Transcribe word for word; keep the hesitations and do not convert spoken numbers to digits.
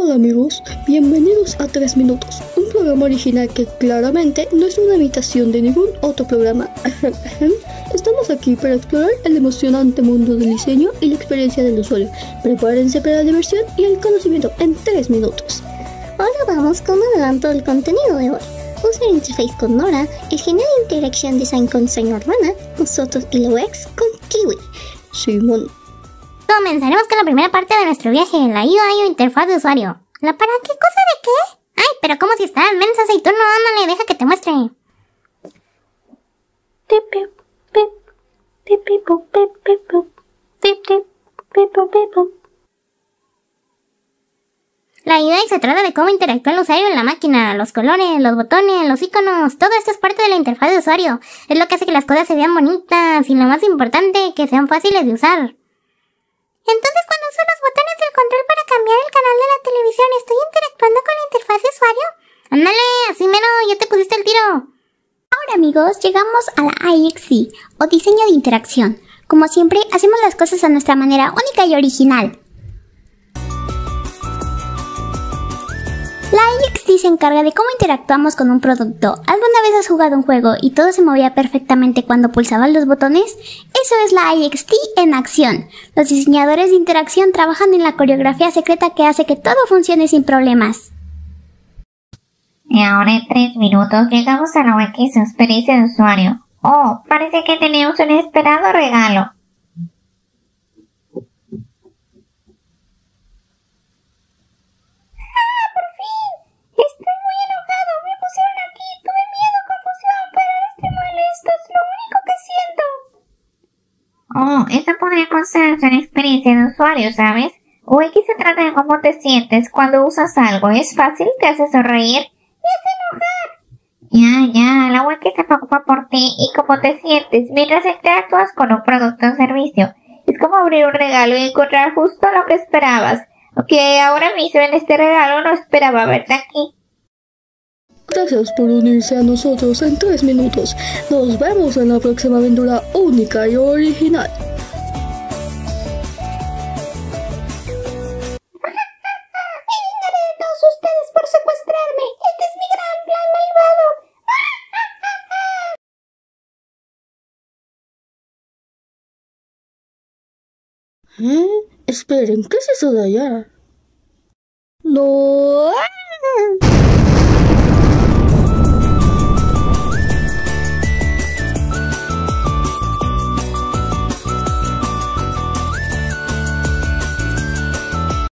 Hola amigos, bienvenidos a tres minutos, un programa original que claramente no es una imitación de ningún otro programa. Estamos aquí para explorar el emocionante mundo del diseño y la experiencia del usuario. Prepárense para la diversión y el conocimiento en tres minutos. Ahora vamos con un adelanto del contenido de hoy. User Interface con Nora, el genial Interaction Design con Señor Rana, nosotros y la U X con Kiwi. Simón. Comenzaremos con la primera parte de nuestro viaje, la U I o interfaz de usuario. ¿La para qué cosa de qué? Ay, pero como si está mensa aceituno, ándale, deja que te muestre. La U I se trata de cómo interactúa el usuario en la máquina, los colores, los botones, los iconos, todo esto es parte de la interfaz de usuario. Es lo que hace que las cosas se vean bonitas y lo más importante, que sean fáciles de usar. Entonces, cuando uso los botones del control para cambiar el canal de la televisión, ¿estoy interactuando con la interfaz de usuario? Ándale, así mero, ya te pusiste el tiro. Ahora amigos, llegamos a la I X D, o diseño de interacción. Como siempre, hacemos las cosas a nuestra manera única y original. La I X D se encarga de cómo interactuamos con un producto. ¿Alguna vez has jugado un juego y todo se movía perfectamente cuando pulsaban los botones? Eso es la I X D en acción. Los diseñadores de interacción trabajan en la coreografía secreta que hace que todo funcione sin problemas. Y ahora en tres minutos llegamos a la U X experiencia de usuario. Oh, parece que tenemos un inesperado regalo. Estoy muy enojado, me pusieron aquí, tuve miedo, confusión, pero ahora estoy molesto, es lo único que siento. Oh, eso podría considerarse una experiencia de usuario, ¿sabes? U X se trata de cómo te sientes cuando usas algo, es fácil, te hace sonreír, te hace enojar. Ya, ya, la U X se preocupa por ti y cómo te sientes mientras interactúas con un producto o servicio. Es como abrir un regalo y encontrar justo lo que esperabas. Aunque ahora mismo en este regalo no esperaba verte aquí. Gracias por unirse a nosotros en tres minutos. Nos vemos en la próxima aventura única y original. Eliminaré a todos ustedes por secuestrarme. Este es mi gran plan malvado. ¿Eh? Esperen, ¿qué es eso de allá? ¡No!